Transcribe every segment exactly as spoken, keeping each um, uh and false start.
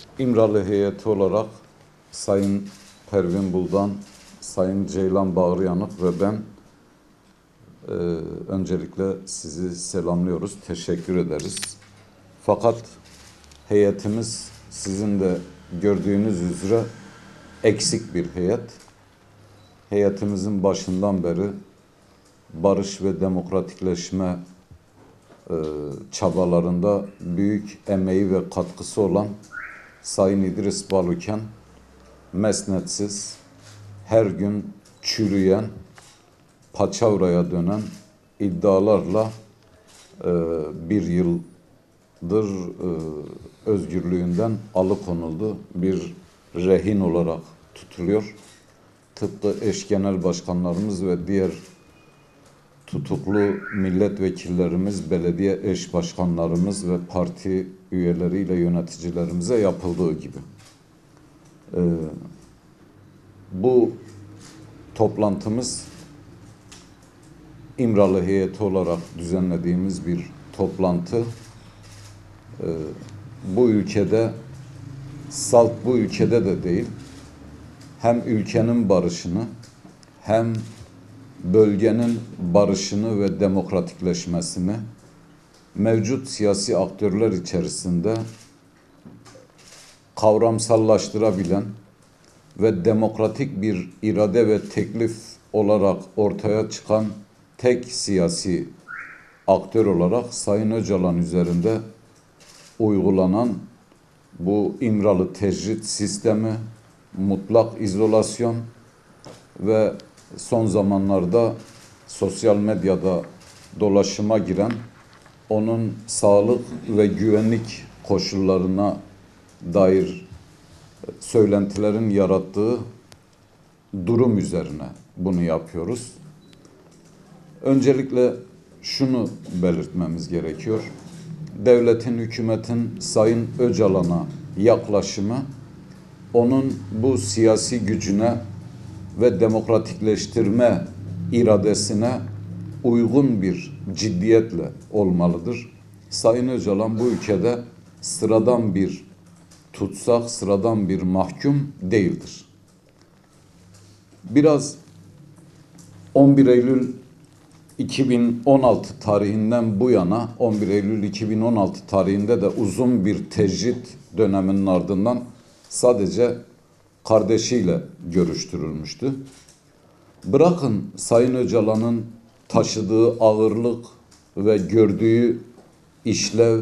İmralı heyeti olarak Sayın Pervin Buldan, Sayın Ceylan Bağrıyanık ve ben e, öncelikle sizi selamlıyoruz, teşekkür ederiz. Fakat heyetimiz sizin de gördüğünüz üzere eksik bir heyet. Heyetimizin başından beri barış ve demokratikleşme e, çabalarında büyük emeği ve katkısı olan Sayın İdris Baluken, mesnetsiz, her gün çürüyen, paçavraya dönen iddialarla e, bir yıldır e, özgürlüğünden alıkonuldu. Bir rehin olarak tutuluyor. Tıpkı eş genel başkanlarımız ve diğer tutuklu milletvekillerimiz, belediye eş başkanlarımız ve parti üyeleriyle yöneticilerimize yapıldığı gibi. Ee, bu toplantımız İmralı heyeti olarak düzenlediğimiz bir toplantı. Ee, bu ülkede, salt bu ülkede de değil, hem ülkenin barışını hem bölgenin barışını ve demokratikleşmesini mevcut siyasi aktörler içerisinde kavramsallaştırabilen ve demokratik bir irade ve teklif olarak ortaya çıkan tek siyasi aktör olarak Sayın Öcalan üzerinde uygulanan bu İmralı tecrit sistemi, mutlak izolasyon ve son zamanlarda sosyal medyada dolaşıma giren onun sağlık ve güvenlik koşullarına dair söylentilerin yarattığı durum üzerine bunu yapıyoruz. Öncelikle şunu belirtmemiz gerekiyor. Devletin, hükümetin Sayın Öcalan'a yaklaşımı onun bu siyasi gücüne ve demokratikleştirme iradesine uygun bir ciddiyetle olmalıdır. Sayın Öcalan bu ülkede sıradan bir tutsak, sıradan bir mahkum değildir. Biraz on bir Eylül iki bin on altı tarihinden bu yana, on bir Eylül iki bin on altı tarihinde de uzun bir tecrit döneminin ardından sadece kardeşiyle görüştürülmüştü. Bırakın Sayın Öcalan'ın taşıdığı ağırlık ve gördüğü işlev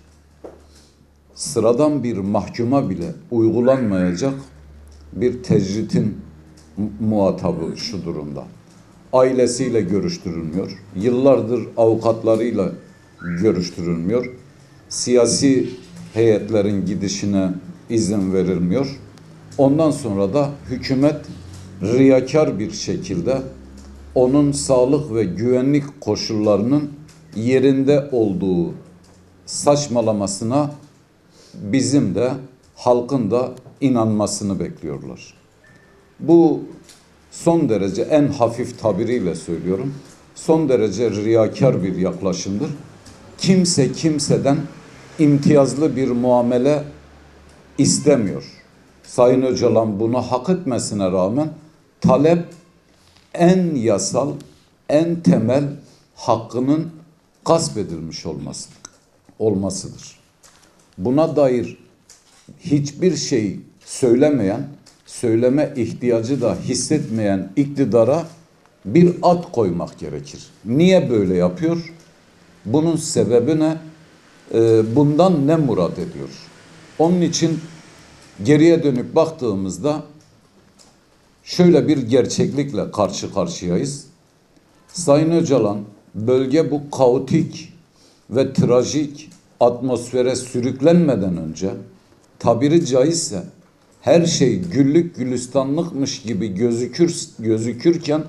sıradan bir mahkuma bile uygulanmayacak bir tecritin muhatabı şu durumda. Ailesiyle görüştürülmüyor. Yıllardır avukatlarıyla görüştürülmüyor. Siyasi heyetlerin gidişine izin verilmiyor. Ondan sonra da hükümet riyakar bir şekilde onun sağlık ve güvenlik koşullarının yerinde olduğu saçmalamasına bizim de halkın da inanmasını bekliyorlar. Bu son derece, en hafif tabiriyle söylüyorum, son derece riyakar bir yaklaşımdır. Kimse kimseden imtiyazlı bir muamele istemiyor. Sayın Öcalan bunu hak etmesine rağmen talep en yasal, en temel hakkının gasp edilmiş olması, olmasıdır. Buna dair hiçbir şey söylemeyen, söyleme ihtiyacı da hissetmeyen iktidara bir ad koymak gerekir. Niye böyle yapıyor? Bunun sebebi ne? Ee, bundan ne murad ediyor? Onun için geriye dönüp baktığımızda şöyle bir gerçeklikle karşı karşıyayız. Sayın Öcalan bölge bu kaotik ve trajik atmosfere sürüklenmeden önce tabiri caizse her şey güllük gülistanlıkmış gibi gözükür, gözükürken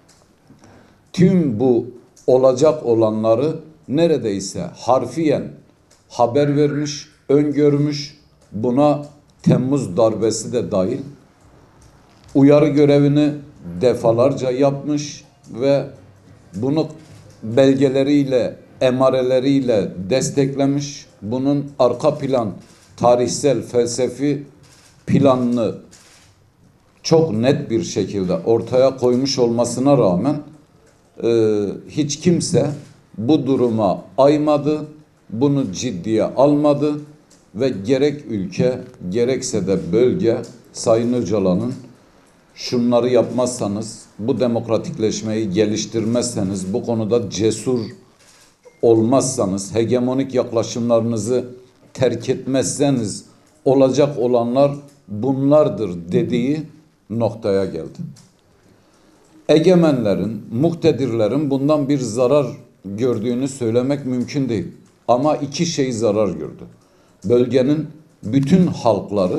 tüm bu olacak olanları neredeyse harfiyen haber vermiş, öngörmüş, buna Temmuz darbesi de dahil uyarı görevini defalarca yapmış ve bunu belgeleriyle, emareleriyle desteklemiş. Bunun arka plan tarihsel, felsefi planını çok net bir şekilde ortaya koymuş olmasına rağmen e, hiç kimse bu duruma aymadı, bunu ciddiye almadı ve gerek ülke gerekse de bölge Sayın Öcalan'ın şunları yapmazsanız, bu demokratikleşmeyi geliştirmezseniz, bu konuda cesur olmazsanız, hegemonik yaklaşımlarınızı terk etmezseniz olacak olanlar bunlardır dediği noktaya geldi. Egemenlerin, muktedirlerin bundan bir zarar gördüğünü söylemek mümkün değil. Ama iki şey zarar gördü. Bölgenin bütün halkları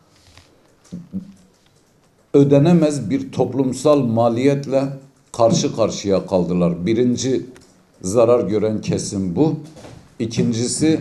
ödenemez bir toplumsal maliyetle karşı karşıya kaldılar. Birinci zarar gören kesim bu. İkincisi,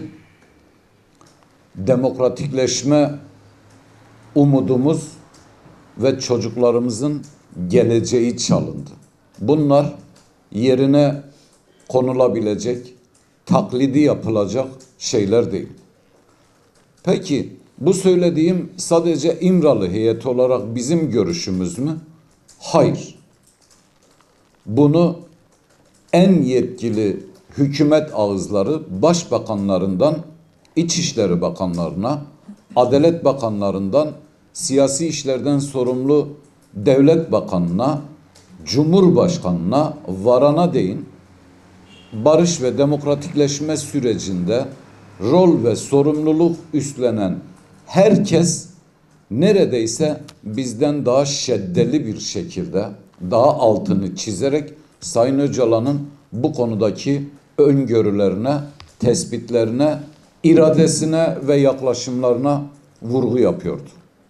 demokratikleşme umudumuz ve çocuklarımızın geleceği çalındı. Bunlar yerine konulabilecek, taklidi yapılacak şeyler değil. Peki bu söylediğim sadece İmralı heyeti olarak bizim görüşümüz mü? Hayır. Bunu en yetkili hükümet ağızları başbakanlarından İçişleri Bakanlarına, Adalet Bakanlarından siyasi işlerden sorumlu devlet bakanına, Cumhurbaşkanına varana değin barış ve demokratikleşme sürecinde rol ve sorumluluk üstlenen herkes neredeyse bizden daha şiddetli bir şekilde, daha altını çizerek Sayın Öcalan'ın bu konudaki öngörülerine, tespitlerine, iradesine ve yaklaşımlarına vurgu yapıyordu.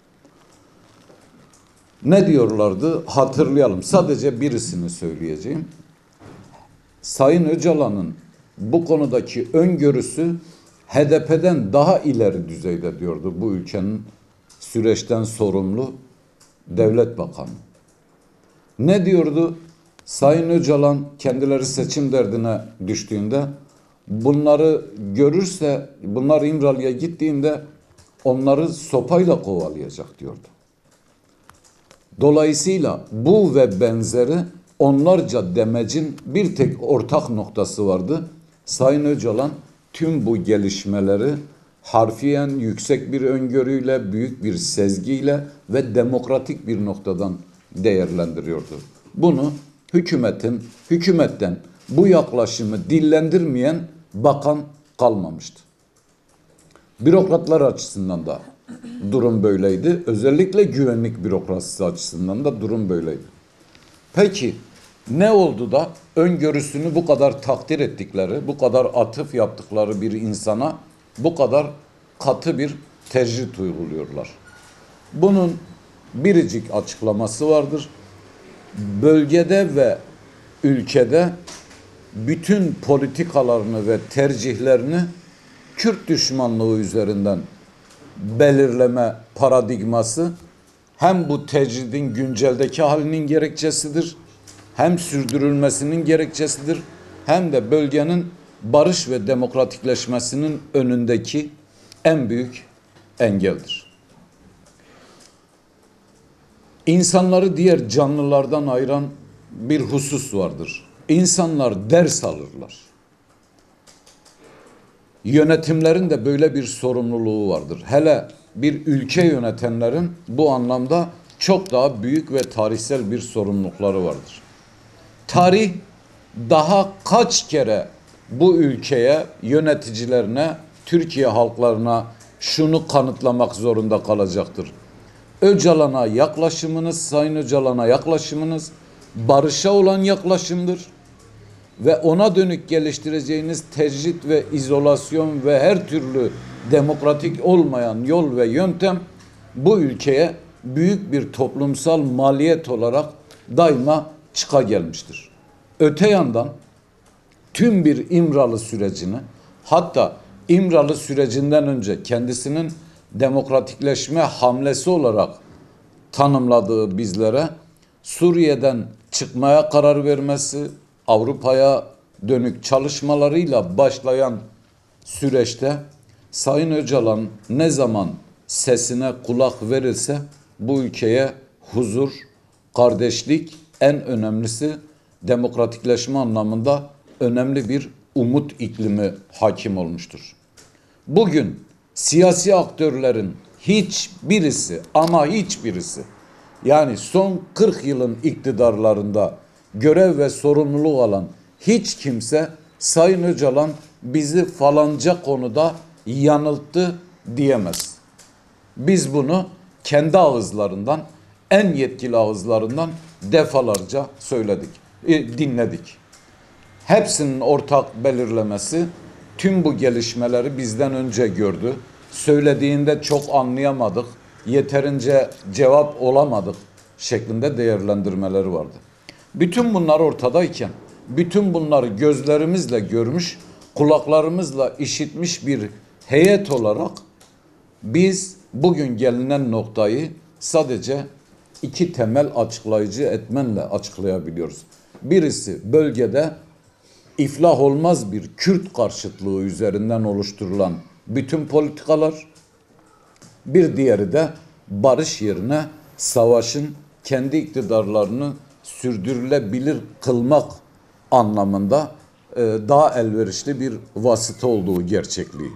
Ne diyorlardı? Hatırlayalım. Sadece birisini söyleyeceğim. Sayın Öcalan'ın bu konudaki öngörüsü H D P'den daha ileri düzeyde diyordu bu ülkenin süreçten sorumlu devlet bakanı. Ne diyordu? Sayın Öcalan kendileri seçim derdine düştüğünde bunları görürse, bunlar İmralı'ya gittiğinde onları sopayla kovalayacak diyordu. Dolayısıyla bu ve benzeri onlarca demecin bir tek ortak noktası vardı. Sayın Öcalan tüm bu gelişmeleri harfiyen yüksek bir öngörüyle, büyük bir sezgiyle ve demokratik bir noktadan değerlendiriyordu. Bunu hükümetin, hükümetten bu yaklaşımı dillendirmeyen bakan kalmamıştı. Bürokratlar açısından da durum böyleydi. Özellikle güvenlik bürokrasisi açısından da durum böyleydi. Peki ne oldu da öngörüsünü bu kadar takdir ettikleri, bu kadar atıf yaptıkları bir insana bu kadar katı bir tecrit uyguluyorlar? Bunun biricik açıklaması vardır. Bölgede ve ülkede bütün politikalarını ve tercihlerini Kürt düşmanlığı üzerinden belirleme paradigması hem bu tecridin günceldeki halinin gerekçesidir, hem sürdürülmesinin gerekçesidir, hem de bölgenin barış ve demokratikleşmesinin önündeki en büyük engeldir. İnsanları diğer canlılardan ayıran bir husus vardır. İnsanlar ders alırlar. Yönetimlerin de böyle bir sorumluluğu vardır. Hele bir ülke yönetenlerin bu anlamda çok daha büyük ve tarihsel bir sorumlulukları vardır. Tarih daha kaç kere bu ülkeye, yöneticilerine, Türkiye halklarına şunu kanıtlamak zorunda kalacaktır. Öcalan'a yaklaşımınız, Sayın Öcalan'a yaklaşımınız barışa olan yaklaşımdır. Ve ona dönük geliştireceğiniz tecrit ve izolasyon ve her türlü demokratik olmayan yol ve yöntem bu ülkeye büyük bir toplumsal maliyet olarak daima çıka gelmiştir. Öte yandan tüm bir İmralı sürecini, hatta İmralı sürecinden önce kendisinin demokratikleşme hamlesi olarak tanımladığı bizlere Suriye'den çıkmaya karar vermesi, Avrupa'ya dönük çalışmalarıyla başlayan süreçte Sayın Öcalan ne zaman sesine kulak verirse bu ülkeye huzur, kardeşlik, en önemlisi demokratikleşme anlamında önemli bir umut iklimi hakim olmuştur. Bugün siyasi aktörlerin hiçbirisi ama hiçbirisi, yani son kırk yılın iktidarlarında görev ve sorumluluk alan hiç kimse Sayın Öcalan bizi falanca konuda yanılttı diyemez. Biz bunu kendi ağızlarından, en yetkili ağızlarından defalarca söyledik, e, dinledik. Hepsinin ortak belirlemesi tüm bu gelişmeleri bizden önce gördü. Söylediğinde çok anlayamadık, yeterince cevap olamadık şeklinde değerlendirmeleri vardı. Bütün bunlar ortadayken, bütün bunları gözlerimizle görmüş, kulaklarımızla işitmiş bir heyet olarak biz bugün gelinen noktayı sadece iki temel açıklayıcı etmenle açıklayabiliyoruz. Birisi bölgede iflah olmaz bir Kürt karşıtlığı üzerinden oluşturulan bütün politikalar, bir diğeri de barış yerine savaşın kendi iktidarlarını sürdürülebilir kılmak anlamında e, daha elverişli bir vasıta olduğu gerçekliği.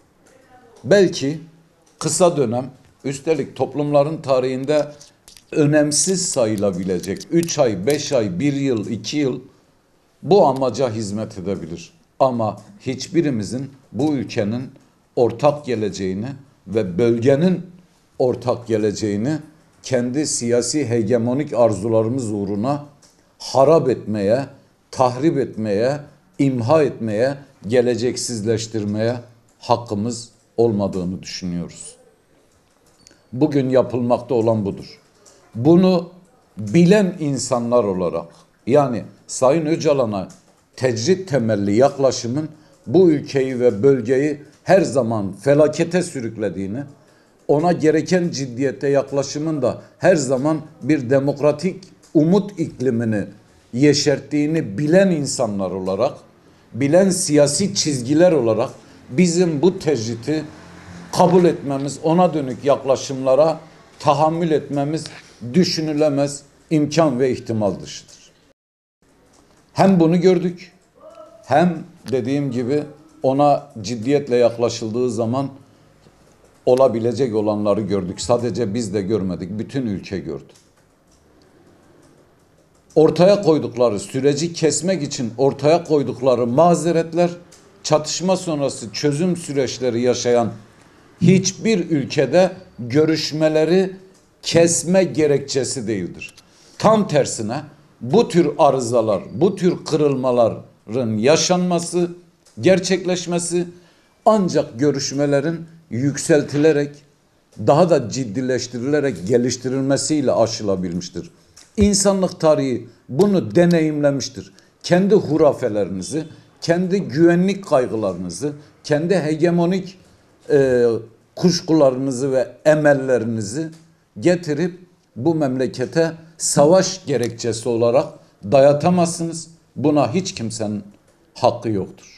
Belki kısa dönem, üstelik toplumların tarihinde önemsiz sayılabilecek üç ay, beş ay, bir yıl, iki yıl bu amaca hizmet edebilir. Ama hiçbirimizin bu ülkenin ortak geleceğini ve bölgenin ortak geleceğini kendi siyasi hegemonik arzularımız uğruna harap etmeye, tahrip etmeye, imha etmeye, geleceksizleştirmeye hakkımız olmadığını düşünüyoruz. Bugün yapılmakta olan budur. Bunu bilen insanlar olarak, yani Sayın Öcalan'a tecrit temelli yaklaşımın bu ülkeyi ve bölgeyi her zaman felakete sürüklediğini, ona gereken ciddiyette yaklaşımın da her zaman bir demokratik umut iklimini yeşerttiğini bilen insanlar olarak, bilen siyasi çizgiler olarak bizim bu tecriti kabul etmemiz, ona dönük yaklaşımlara tahammül etmemiz düşünülemez, imkan ve ihtimal dışıdır. Hem bunu gördük, hem dediğim gibi ona ciddiyetle yaklaşıldığı zaman olabilecek olanları gördük. Sadece biz de görmedik, bütün ülke gördü. Ortaya koydukları, süreci kesmek için ortaya koydukları mazeretler, çatışma sonrası çözüm süreçleri yaşayan hiçbir ülkede görüşmeleri kesme gerekçesi değildir. Tam tersine bu tür arızalar, bu tür kırılmaların yaşanması, gerçekleşmesi ancak görüşmelerin yükseltilerek, daha da ciddileştirilerek geliştirilmesiyle aşılabilmiştir. İnsanlık tarihi bunu deneyimlemiştir. Kendi hurafelerinizi, kendi güvenlik kaygılarınızı, kendi hegemonik e, kuşkularınızı ve emellerinizi getirip bu memlekete savaş gerekçesi olarak dayatamazsınız. Buna hiç kimsenin hakkı yoktur.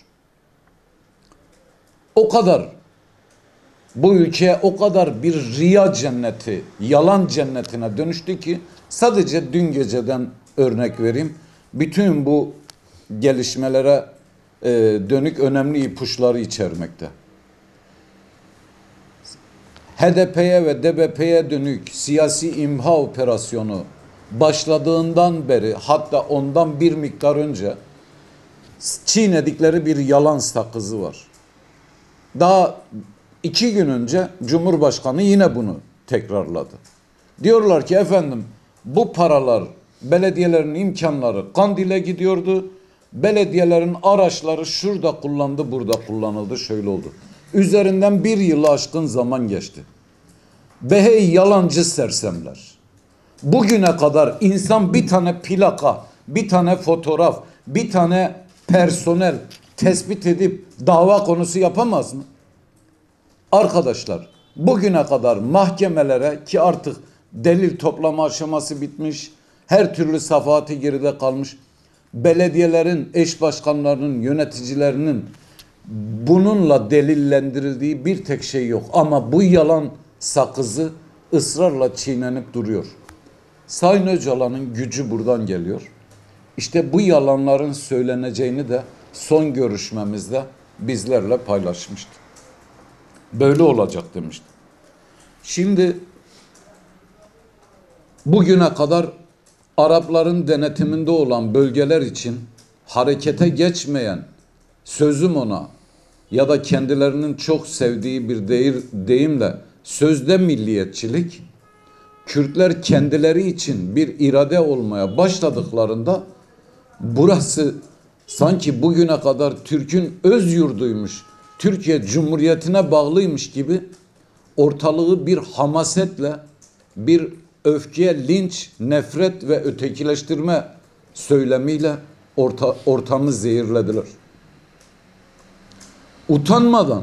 O kadar bu ülke o kadar bir riya cenneti, yalan cennetine dönüştü ki sadece dün geceden örnek vereyim. Bütün bu gelişmelere e, dönük önemli ipuçları içermekte. H D P'ye ve D B P'ye dönük siyasi imha operasyonu başladığından beri, hatta ondan bir miktar önce çiğnedikleri bir yalan sakızı var. Daha iki gün önce Cumhurbaşkanı yine bunu tekrarladı. Diyorlar ki efendim bu paralar, belediyelerin imkanları Kandil'e gidiyordu. Belediyelerin araçları şurada kullandı, burada kullanıldı, şöyle oldu. Üzerinden bir yılı aşkın zaman geçti. Be hey yalancı sersemler. Bugüne kadar insan bir tane plaka, bir tane fotoğraf, bir tane personel tespit edip dava konusu yapamaz mı? Arkadaşlar, bugüne kadar mahkemelere, ki artık delil toplama aşaması bitmiş, her türlü safahati geride kalmış, belediyelerin, eş başkanlarının, yöneticilerinin bununla delillendirildiği bir tek şey yok. Ama bu yalan sakızı ısrarla çiğnenip duruyor. Sayın Öcalan'ın gücü buradan geliyor. İşte bu yalanların söyleneceğini de son görüşmemizde bizlerle paylaşmıştı. Böyle olacak demişti. Şimdi bugüne kadar Arapların denetiminde olan bölgeler için harekete geçmeyen, sözüm ona ya da kendilerinin çok sevdiği bir deyimle sözde milliyetçilik, Kürtler kendileri için bir irade olmaya başladıklarında burası sanki bugüne kadar Türk'ün öz yurduymuş, Türkiye Cumhuriyeti'ne bağlıymış gibi ortalığı bir hamasetle, bir öfke, linç, nefret ve ötekileştirme söylemiyle orta, ortamı zehirlediler. Utanmadan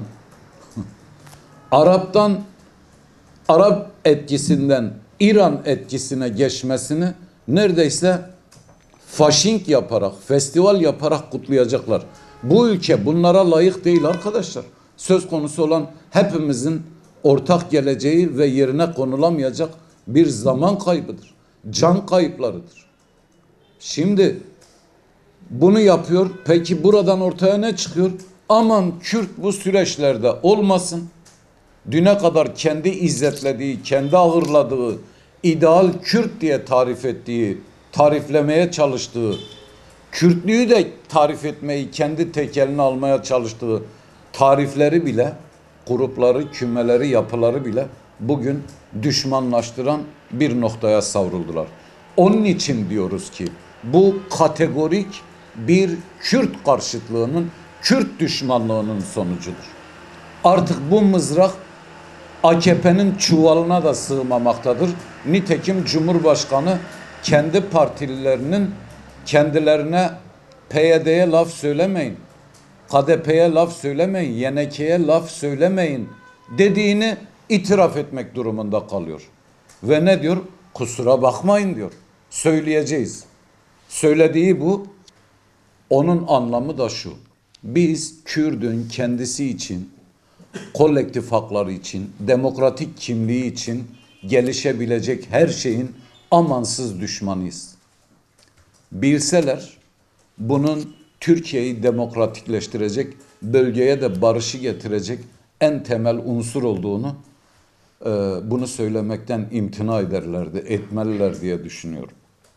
Arap'tan, Arap etkisinden İran etkisine geçmesini neredeyse faşink yaparak, festival yaparak kutlayacaklar. Bu ülke bunlara layık değil arkadaşlar. Söz konusu olan hepimizin ortak geleceği ve yerine konulamayacak bir zaman kaybıdır. Can kayıplarıdır. Şimdi bunu yapıyor. Peki buradan ortaya ne çıkıyor? Aman Kürt bu süreçlerde olmasın. Düne kadar kendi izzetlediği, kendi ağırladığı, ideal Kürt diye tarif ettiği, tariflemeye çalıştığı, Kürtlüğü de tarif etmeyi kendi tekeline almaya çalıştığı tarifleri bile, grupları, kümeleri, yapıları bile bugün düşmanlaştıran bir noktaya savruldular. Onun için diyoruz ki bu kategorik bir Kürt karşıtlığının, Kürt düşmanlığının sonucudur. Artık bu mızrak A K P'nin çuvalına da sığmamaktadır. Nitekim Cumhurbaşkanı kendi partililerinin kendilerine P Y D'ye laf söylemeyin, K D P'ye laf söylemeyin, Y N K'ye laf söylemeyin dediğini itiraf etmek durumunda kalıyor. Ve ne diyor? Kusura bakmayın diyor. Söyleyeceğiz. Söylediği bu. Onun anlamı da şu. Biz Kürt'ün kendisi için, kolektif hakları için, demokratik kimliği için gelişebilecek her şeyin amansız düşmanıyız. Bilseler bunun Türkiye'yi demokratikleştirecek, bölgeye de barışı getirecek en temel unsur olduğunu, e, bunu söylemekten imtina ederlerdi, etmeliler diye düşünüyorum.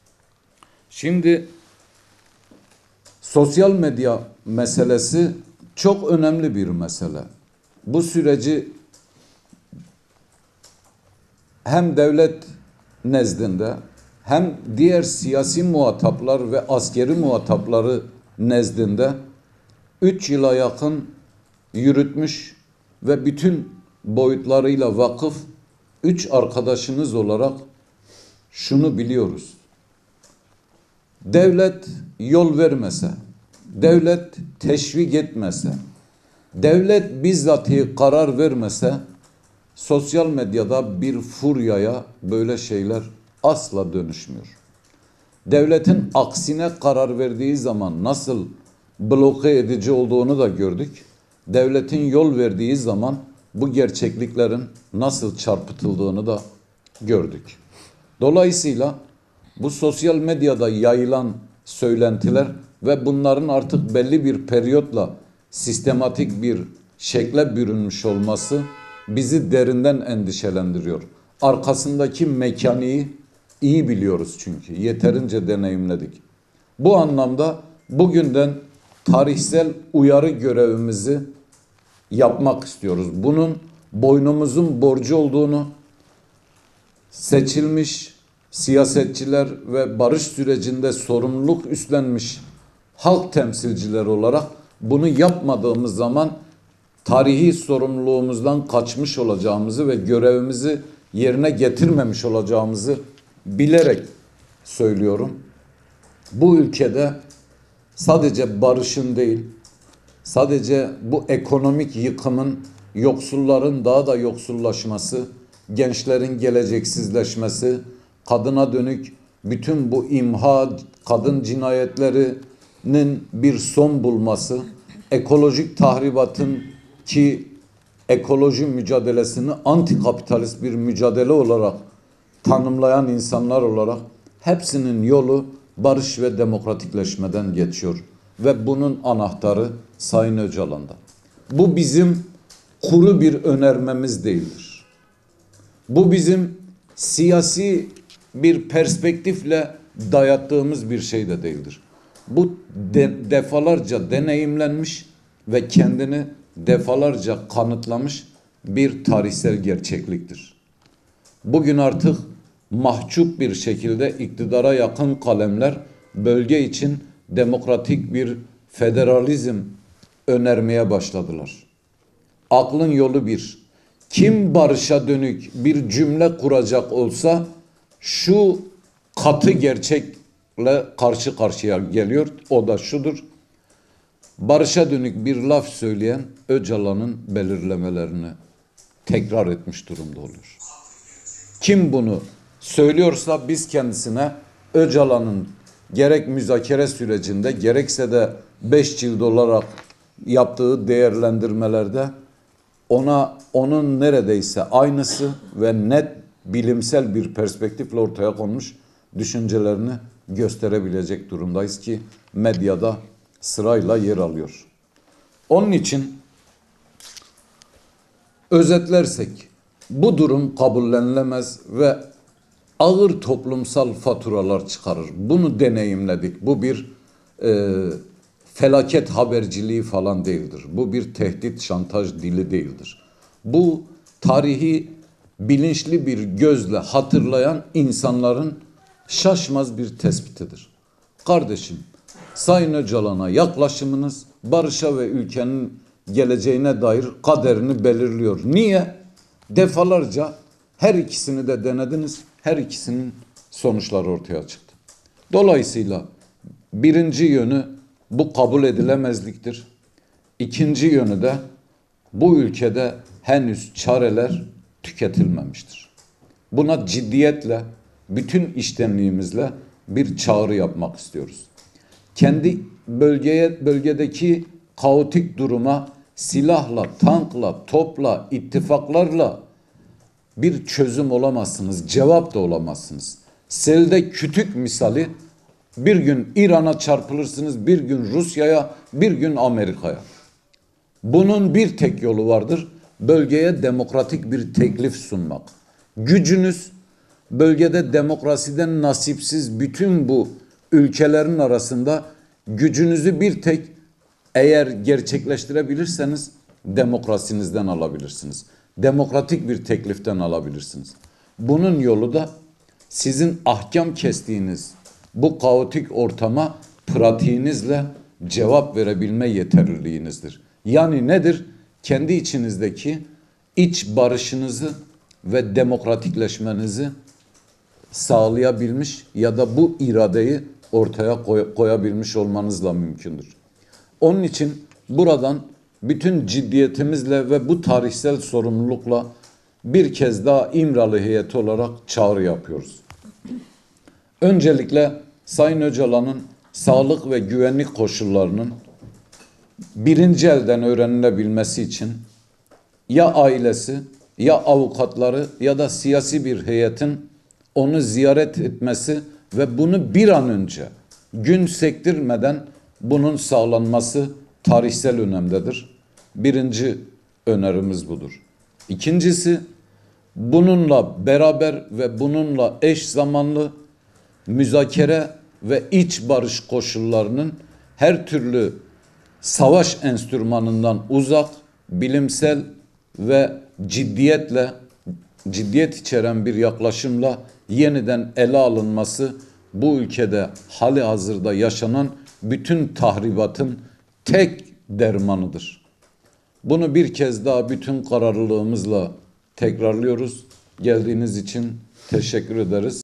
Şimdi sosyal medya meselesi çok önemli bir mesele. Bu süreci hem devlet nezdinde hem diğer siyasi muhataplar ve askeri muhatapları nezdinde üç yıla yakın yürütmüş ve bütün boyutlarıyla vakıf üç arkadaşınız olarak şunu biliyoruz. Devlet yol vermese, devlet teşvik etmese, devlet bizzatihi karar vermese sosyal medyada bir furyaya böyle şeyler asla dönüşmüyor. Devletin aksine karar verdiği zaman nasıl bloke edici olduğunu da gördük. Devletin yol verdiği zaman bu gerçekliklerin nasıl çarpıtıldığını da gördük. Dolayısıyla bu sosyal medyada yayılan söylentiler ve bunların artık belli bir periyotla sistematik bir şekle bürünmüş olması bizi derinden endişelendiriyor. Arkasındaki mekaniği iyi biliyoruz çünkü. Yeterince deneyimledik. Bu anlamda bugünden tarihsel uyarı görevimizi yapmak istiyoruz. Bunun boynumuzun borcu olduğunu seçilmiş siyasetçiler ve barış sürecinde sorumluluk üstlenmiş halk temsilcileri olarak bunu yapmadığımız zaman tarihi sorumluluğumuzdan kaçmış olacağımızı ve görevimizi yerine getirmemiş olacağımızı bilerek söylüyorum. Bu ülkede sadece barışın değil, sadece bu ekonomik yıkımın, yoksulların daha da yoksullaşması, gençlerin geleceksizleşmesi, kadına dönük bütün bu imha, kadın cinayetlerinin bir son bulması, ekolojik tahribatın ki ekoloji mücadelesini antikapitalist bir mücadele olarak tanımlayan insanlar olarak hepsinin yolu barış ve demokratikleşmeden geçiyor. Ve bunun anahtarı Sayın Öcalan'da. Bu bizim kuru bir önermemiz değildir. Bu bizim siyasi bir perspektifle dayattığımız bir şey de değildir. Bu de, defalarca deneyimlenmiş ve kendini defalarca kanıtlamış bir tarihsel gerçekliktir. Bugün artık mahcup bir şekilde iktidara yakın kalemler bölge için demokratik bir federalizm önermeye başladılar. Aklın yolu bir. Kim barışa dönük bir cümle kuracak olsa şu katı gerçekle karşı karşıya geliyor. O da şudur. Barışa dönük bir laf söyleyen Öcalan'ın belirlemelerini tekrar etmiş durumda oluyor. Kim bunu söylüyorsa biz kendisine Öcalan'ın gerek müzakere sürecinde gerekse de beş cilt olarak yaptığı değerlendirmelerde ona onun neredeyse aynısı ve net bilimsel bir perspektifle ortaya konmuş düşüncelerini gösterebilecek durumdayız ki medyada sırayla yer alıyor. Onun için özetlersek bu durum kabullenilemez ve ağır toplumsal faturalar çıkarır. Bunu deneyimledik. Bu bir e, felaket haberciliği falan değildir. Bu bir tehdit, şantaj dili değildir. Bu tarihi bilinçli bir gözle hatırlayan insanların şaşmaz bir tespitidir. Kardeşim, Sayın Öcalan'a yaklaşımınız barışa ve ülkenin geleceğine dair kaderini belirliyor. Niye? Defalarca her ikisini de denediniz. Her ikisinin sonuçları ortaya çıktı. Dolayısıyla birinci yönü bu kabul edilemezliktir. İkinci yönü de bu ülkede henüz çareler tüketilmemiştir. Buna ciddiyetle, bütün içtenliğimizle bir çağrı yapmak istiyoruz. Kendi bölgeye, bölgedeki kaotik duruma silahla, tankla, topla, ittifaklarla bir çözüm olamazsınız, cevap da olamazsınız. Selde kütük misali bir gün İran'a çarpılırsınız, bir gün Rusya'ya, bir gün Amerika'ya. Bunun bir tek yolu vardır, bölgeye demokratik bir teklif sunmak. Gücünüz bölgede demokrasiden nasipsiz bütün bu ülkelerin arasında gücünüzü bir tek eğer gerçekleştirebilirseniz demokrasinizden alabilirsiniz. Demokratik bir tekliften alabilirsiniz. Bunun yolu da sizin ahkam kestiğiniz bu kaotik ortama pratiğinizle cevap verebilme yeterliliğinizdir. Yani nedir? Kendi içinizdeki iç barışınızı ve demokratikleşmenizi sağlayabilmiş ya da bu iradeyi ortaya koy koyabilmiş olmanızla mümkündür. Onun için buradan bütün ciddiyetimizle ve bu tarihsel sorumlulukla bir kez daha İmralı heyeti olarak çağrı yapıyoruz. Öncelikle Sayın Öcalan'ın sağlık ve güvenlik koşullarının birinci elden öğrenilebilmesi için ya ailesi, ya avukatları ya da siyasi bir heyetin onu ziyaret etmesi ve bunu bir an önce gün sektirmeden bunun sağlanması tarihsel önemdedir. Birinci önerimiz budur. İkincisi, bununla beraber ve bununla eş zamanlı müzakere ve iç barış koşullarının her türlü savaş enstrümanından uzak, bilimsel ve ciddiyetle, ciddiyet içeren bir yaklaşımla yeniden ele alınması bu ülkede hali hazırda yaşanan bütün tahribatın tek dermanıdır. Bunu bir kez daha bütün kararlılığımızla tekrarlıyoruz. Geldiğiniz için teşekkür ederiz.